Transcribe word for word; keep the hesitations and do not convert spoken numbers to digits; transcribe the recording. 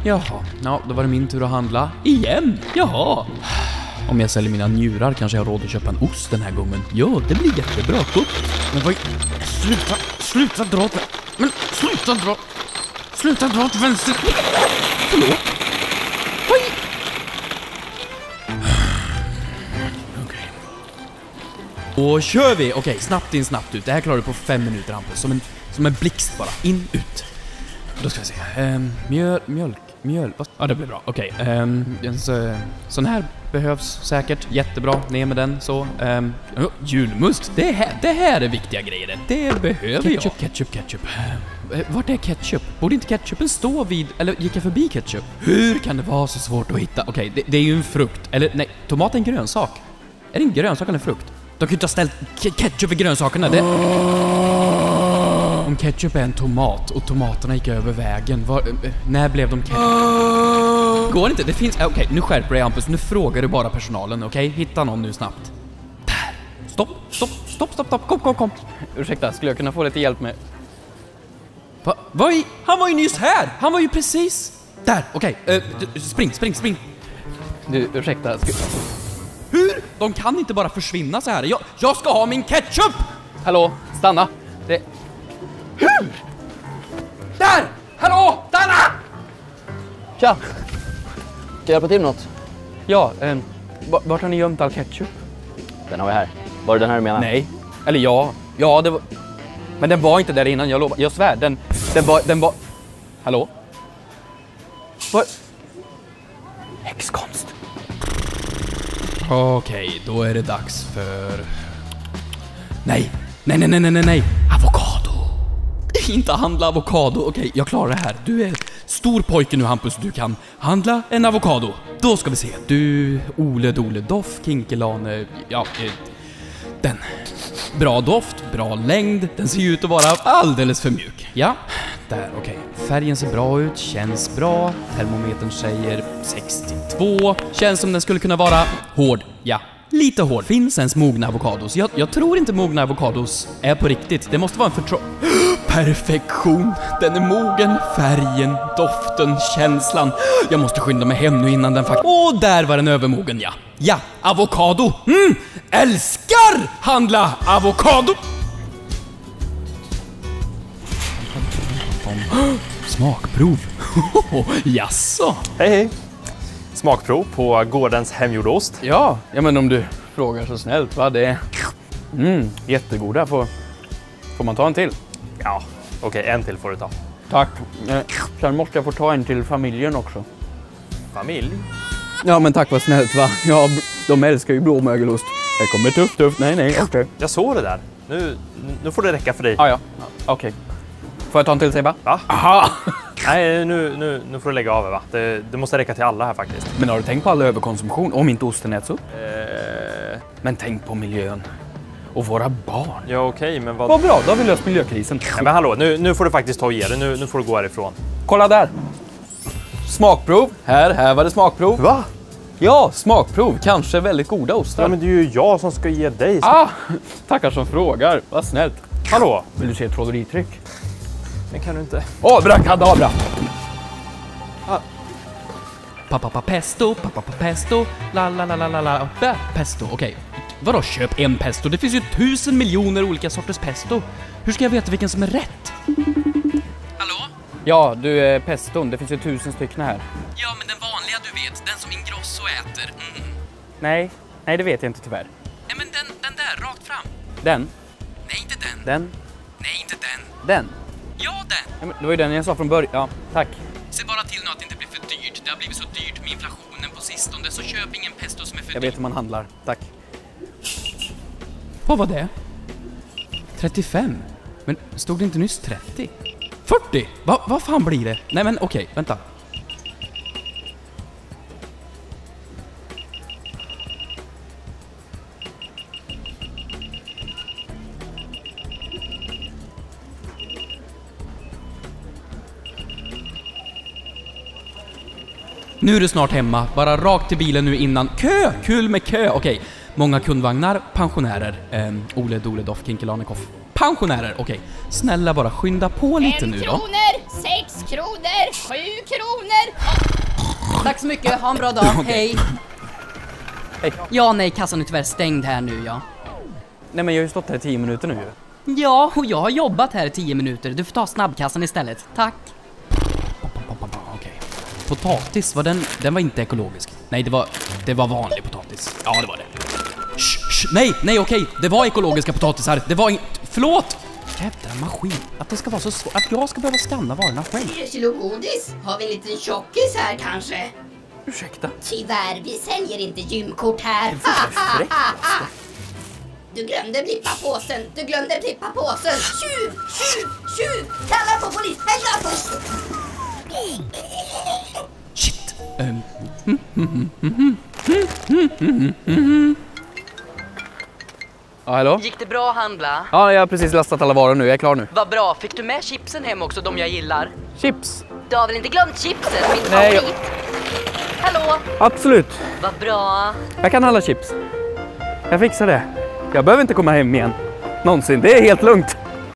Jaha, ja, då var det min tur att handla. Igen? Jaha. Om jag säljer mina njurar kanske jag har råd att köpa en ost den här gången. Ja, det blir jättebra. Gott. Men vad... Sluta, sluta dra åt... Men sluta dra... Sluta dra åt vänster. Förlåt. Oj. Okej. Och kör vi. Okej, snabbt in, snabbt ut. Det här klarar du på fem minuter, Hampus. Som en, som en blixt bara. In, ut. Då ska vi se. Ehm, mjöl, mjölk, mjöl. Vad? Ja, det blir bra. Okej. Ehm, en så, sån här behövs säkert. Jättebra. Ner med den. Så. Ehm, oh, julmust. Det här, det här är viktiga grejer. Det behöver ketchup, jag. Ketchup, ketchup, ketchup. Vart är ketchup? Borde inte ketchupen stå vid... Eller gick jag förbi ketchup? Hur kan det vara så svårt att hitta? Okej, det, det är ju en frukt. Eller nej, tomat är en grönsak. Är det en grönsak eller en frukt? De kan ju inte ha ställt ketchup i grönsakerna. Det... Om ketchup är en tomat och tomaterna gick över vägen, var, äh, när blev de ketchup? Uh. Går inte, det finns... Okej, okay, nu skärper dig, Hampus. Nu frågar du bara personalen, okej? Okay? Hitta någon nu snabbt. Där! Stopp, stopp, stopp, stopp, stopp. Kom, kom, kom. Ursäkta, skulle jag kunna få lite hjälp med... Va? Vad i? Han var ju nyss här! Han var ju precis... Där, okej. Okay. Uh, spring, spring, spring. Du, ursäkta, ska... Hur? De kan inte bara försvinna så här. Jag, jag ska ha min ketchup! Hallå, stanna. Det... Hur? Där! Hallå! Stanna! Tja! Ska jag hjälpa till med något? Ja, eh, vart har ni gömt all ketchup? Den har vi här. Var det den här du menar? Nej. Eller ja. Ja, det var... Men den var inte där innan, jag lovar. Jag svär, den, den var... Den var... Hallå? Vad? Häxkonst. Okej, okay, då är det dags för... Nej! Nej, nej, nej, nej, nej, nej! Avokado! Inte handla avokado. Okej, okay, jag klarar det här. Du är stor pojke nu, Hampus. Du kan handla en avokado. Då ska vi se. Du, Ole, Dole, Doff, Kinkelane. Ja, eh, den. Bra doft, bra längd. Den ser ut att vara alldeles för mjuk. Ja, där, okej. Okay. Färgen ser bra ut, känns bra. Termometern säger sextiotvå. Känns som den skulle kunna vara hård. Ja, lite hård. Finns ens mogna avokados? Jag, jag tror inte mogna avokados är på riktigt. Det måste vara en förtro... Perfektion. Den är mogen. Färgen, doften, känslan. Jag måste skynda mig hem nu innan den faktiskt... Åh, där var den övermogen, ja. Ja, avokado. Mm, älskar handla avokado. Smakprov. Jaså. Hej, hej. Smakprov på gårdens hemgjordost. Ja, ja, men om du frågar så snällt, va? Det är mm, jättegoda. Får, får man ta en till? Ja, okej, en till får du ta. Tack. Eh, sen måste jag få ta en till familjen också. Familj? Ja, men tack, vad snällt, va? Ja, de älskar ju blåmögelost. Det kommer tufft, tufft. Nej, nej, okej. Okay. Jag såg det där. Nu, nu får det räcka för dig. Ah, ja, ja. Okej. Okay. Får jag ta en till, Seba? Va? Aha! Nej, nu, nu, nu får du lägga av, va? Det, det måste räcka till alla här faktiskt. Men har du tänkt på all överkonsumtion om inte osten äts upp? Eh... Men tänk på miljön. Och våra barn. Ja, okej, okay, men vad... Vad bra, då har vi löst miljökrisen. Nej, men hallå, nu, nu får du faktiskt ta och ge det. Nu, nu får du gå härifrån. Kolla där. Smakprov. Här, här var det smakprov. Va? Ja, smakprov. Kanske väldigt goda ostar. Ja, men det är ju jag som ska ge dig. Ah, tackar som frågar. Vad snällt. Hallå? Vill du se ett trolleritryck? Men kan du inte... Åh, oh, brakadabra! Ah. Pappa pesto, pappa pesto, la la la la la la, pesto, okej. Okay. Vadå köp en pesto? Det finns ju tusen miljoner olika sorters pesto. Hur ska jag veta vilken som är rätt? Hallå? Ja, du är peston. Det finns ju tusen stycken här. Ja, men den vanliga du vet, den som Ingrosso äter. Mm. Nej, nej det vet jag inte tyvärr. Nej, men den, den där, rakt fram. Den? Nej, inte den. Den? Nej, inte den. Den? Ja, den! Ja, men det var ju den jag sa från början. Ja, tack. Se bara till nu att det inte blir för dyrt. Det har blivit så dyrt med inflationen på sistone, så köp ingen pesto som är för dyrt. Jag vet hur man handlar. Tack. Vad var det? trettiofem? Men stod det inte nyss trettio? fyrtio? Va, vad fan blir det? Nej, men okej, okay, vänta. Nu är du snart hemma. Bara rakt till bilen nu innan. Kö! Kul med kö! Okej. Okay. Många kundvagnar. Pensionärer. Um, Ole, Dole, Doff, Kinkelane, Koff. Pensionärer. Okej. Okay. Snälla bara skynda på lite nu då. Fem kronor! Sex kronor! Sju kronor! Tack så mycket, ha en bra dag, hej. Hej. Ja, nej, kassan är tyvärr stängd här nu, ja. Nej, men jag har ju stått här i tio minuter nu ju. Ja, och jag har jobbat här i tio minuter. Du får ta snabbkassan istället. Tack. Okej. Potatis, var den, den var inte ekologisk. Nej, det var, det var vanlig potatis. Ja, det var det. Shh, shh, nej, nej, okej. Det var ekologiska potatisar. Det var inget... Förlåt! Jävla maskin. Att det ska vara så svårt. Att jag ska behöva skanna varorna själv. Tre kilo godis? Har vi en liten tjockis här kanske? Ursäkta. Tyvärr, vi säljer inte gymkort här. Du glömde blippa påsen. Du glömde blippa påsen. Tjuv, tjuv, tjuv. Kalla på polis. Kalla på polis. Shit. Um. Ja, hallå? Gick det bra att handla? Ja, jag har precis lastat alla varor nu. Jag är klar nu. Vad bra. Fick du med chipsen hem också, de jag gillar? Chips? Du har väl inte glömt chipsen, min Nej, favorit? Hallå? Absolut. Vad bra. Jag kan handla chips. Jag fixar det. Jag behöver inte komma hem igen. Någonsin. Det är helt lugnt.